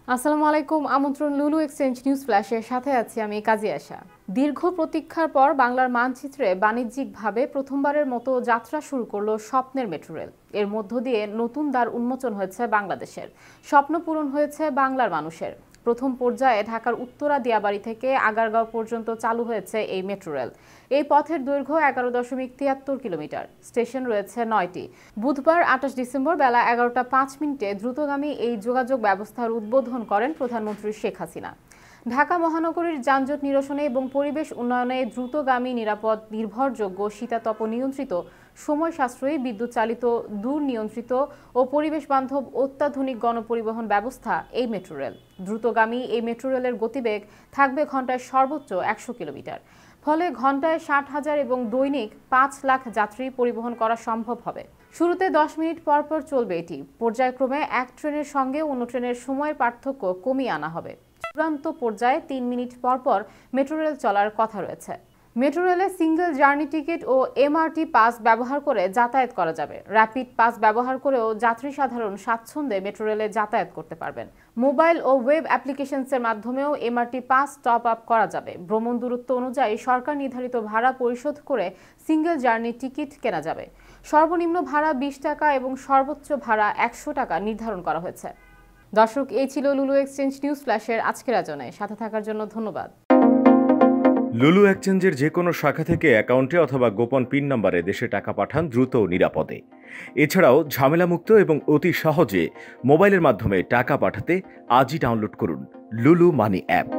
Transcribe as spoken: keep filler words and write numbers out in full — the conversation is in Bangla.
আসসালামু আলাইকুম। আমন্ত্রণ লুলু এক্সচেঞ্জ নিউজ ফ্ল্যাশের সাথে আছি আমি কাজী আশা। দীর্ঘ প্রতীক্ষার পর বাংলার মানচিত্রে বাণিজ্যিকভাবে প্রথমবারের মতো যাত্রা শুরু করলো স্বপ্নের মেট্রো রেল। এর মধ্য দিয়ে নতুন দ্বার উন্মোচন হয়েছে বাংলাদেশের, স্বপ্ন পূরণ হয়েছে বাংলার মানুষের। প্রথম পর্যায়ে ঢাকার উত্তরা দিয়াবাড়ি থেকে আগারগাঁও পর্যন্ত চালু হয়েছে এই মেট্রো রেল। এই পথের দৈর্ঘ্য এগারো দশমিক তিয়াত্তর কিলোমিটার, স্টেশন রয়েছে নয়টি। বুধবার আঠাশ ডিসেম্বর বেলা এগারোটা পাঁচ মিনিটে দ্রুতগামী এই যোগাযোগ ব্যবস্থার উদ্বোধন করেন প্রধানমন্ত্রী শেখ হাসিনা। ঢাকা মহানগরীর যানজট নিরসনে এবং পরিবেশ উন্নয়নে দ্রুতগামী, নিরাপদ, নির্ভরযোগ্য, শীতাতপ নিয়ন্ত্রিত, সময় সাশ্রয়ী, বিদ্যুৎ চালিত, দূর নিয়ন্ত্রিত ও পরিবেশ বান্ধব অত্যাধুনিক গণপরিবহন ব্যবস্থা এই মেট্রো রেল। দ্রুতগামী এই মেট্রো রেলের গতিবেগ থাকবে ঘন্টায় সর্বোচ্চ একশো কিলোমিটার। ফলে ঘন্টায় ষাট হাজার এবং দৈনিক পাঁচ লাখ যাত্রী পরিবহন করা সম্ভব হবে। শুরুতে দশ মিনিট পর পর চলবে এটি। পর্যায়ক্রমে এক ট্রেনের সঙ্গে অন্য ট্রেনের সময়ের পার্থক্য কমিয়ে আনা হবে। চূড়ান্ত পর্যায়ে তিন মিনিট পর পর মেট্রো রেল চলার কথা রয়েছে। মেট্রো রেলে সিঙ্গেল জার্নি টিকিট ও এমআরটি পাস ব্যবহার করে যাতায়াত করা যাবে। র্যাপিড পাস ব্যবহার করেও যাত্রী সাধারণ স্বাচ্ছন্দ্যে মেট্রো রেলে যাতায়াত করতে পারবেন। মোবাইল ও ওয়েব অ্যাপ্লিকেশনসের মাধ্যমেও এমআরটি পাস টপ আপ করা যাবে। ভ্রমণ দূরত্ব অনুযায়ী সরকার নির্ধারিত ভাড়া পরিশোধ করে সিঙ্গেল জার্নি টিকিট কেনা যাবে। সর্বনিম্ন ভাড়া বিশ টাকা এবং সর্বোচ্চ ভাড়া একশো টাকা নির্ধারণ করা হয়েছে। দর্শক, এই ছিল লুলু এক্সচেঞ্জ নিউজ ফ্ল্যাশের আজকের আয়োজনে। সাথে থাকার জন্য ধন্যবাদ। লুলু এক্সচেঞ্জের যে কোনো শাখা থেকে অ্যাকাউন্টে অথবা গোপন পিন নম্বরে দেশে টাকা পাঠান দ্রুত ও নিরাপদে। এছাড়াও ঝামেলামুক্ত এবং অতি সহজে মোবাইলের মাধ্যমে টাকা পাঠাতে আজই ডাউনলোড করুন লুলু মানি অ্যাপ।